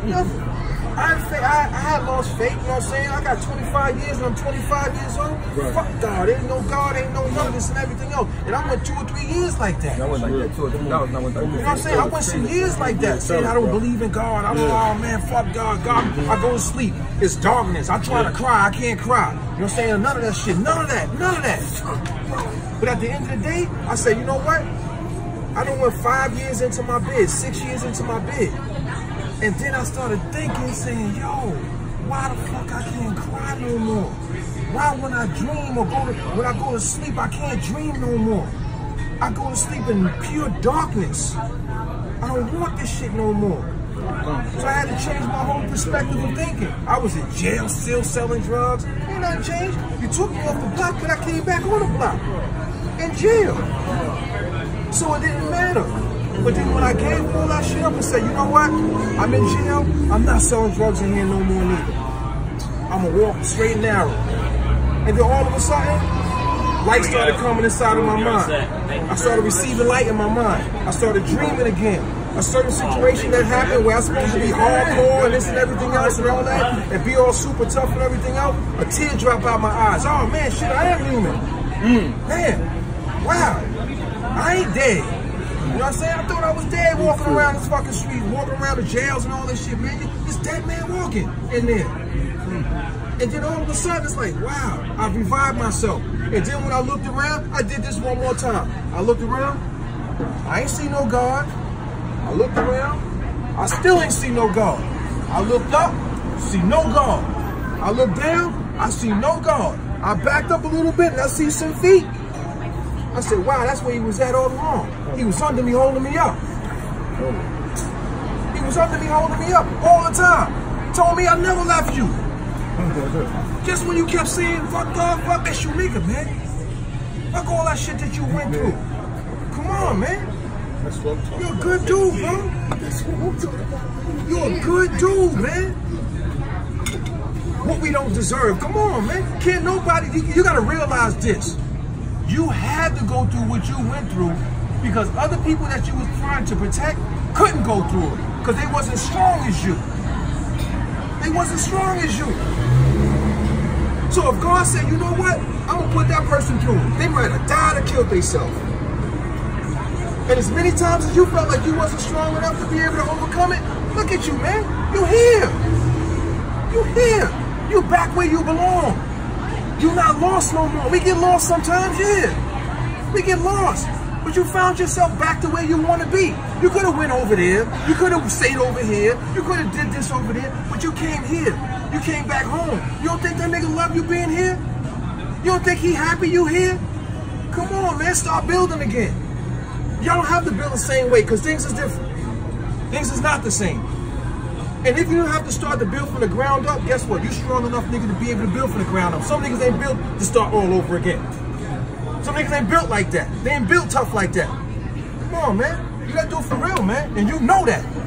Never. I had lost faith, you know what I'm saying? I got 25 years and I'm 25 years old. Right. Fuck God, ain't no God, ain't no none of this and everything else. And I went 2 or 3 years like that. I went like that too. You know what I'm saying? I went some years like that, saying I don't believe in God. I don't, oh man, fuck God. I go to sleep. It's darkness. I try to cry. I can't cry. You know what I'm saying? None of that shit. None of that. None of that. But at the end of the day, I said, you know what? I done went 5 years into my bed, 6 years into my bed. And then I started thinking, saying, yo, why the fuck I can't cry no more? Why when I dream or when I go to sleep, I can't dream no more? I go to sleep in pure darkness. I don't want this shit no more. So I had to change my whole perspective of thinking. I was in jail, still selling drugs. Ain't nothing changed. You took me off the block, but I came back on the block. In jail. So it didn't matter. But then when I gave all that shit up and said, you know what? I'm in jail. I'm not selling drugs in here no more neither. I'm going to walk straight and narrow. And then all of a sudden, light started coming inside of my mind. I started receiving light in my mind. I started dreaming again. A certain situation that happened where I was supposed to be hardcore and this and everything else and all that, and be all super tough and everything else, a tear dropped out my eyes. Oh man, shit, I am human. Man, wow, I ain't dead. You know what I'm saying? I thought I was dead walking around this fucking street, walking around the jails and all this shit, man. It's dead man walking in there. And then all of a sudden, it's like, wow, I revived myself. And then when I looked around, I did this one more time. I looked around, I ain't see no God. I looked around, I still ain't see no God. I looked up, see no God. I looked down, I see no God. I backed up a little bit and I see some feet. I said, wow, that's where he was at all along. He was under me, holding me up. He was under me, holding me up all the time. Told me I never left you. Just when you kept saying, fuck God, fuck that Shumika, man. Fuck all that shit that you went through. Come on, man. You're a good dude, bro. You're a good dude, man. What we don't deserve. Come on, man. Can't nobody, you gotta realize this. You had to go through what you went through because other people that you was trying to protect couldn't go through it because they wasn't strong as you. They wasn't strong as you. So if God said, you know what, I'm gonna put that person through it, they might have died or killed themselves. And as many times as you felt like you wasn't strong enough to be able to overcome it, look at you, man. You here. You here. You back where you belong. You not lost no more. We get lost sometimes, yeah. We get lost. But you found yourself back to where you want to be. You could have went over there. You could have stayed over here. You could have did this over there. But you came here. You came back home. You don't think that nigga love you being here? You don't think he happy you here? Come on, man. Start building again. Y'all don't have to build the same way because things is different. Things is not the same. And if you have to start to build from the ground up, guess what? You're strong enough, nigga, to be able to build from the ground up. Some niggas ain't built to start all over again. Some niggas ain't built like that. They ain't built tough like that. Come on, man. You gotta do it for real, man. And you know that.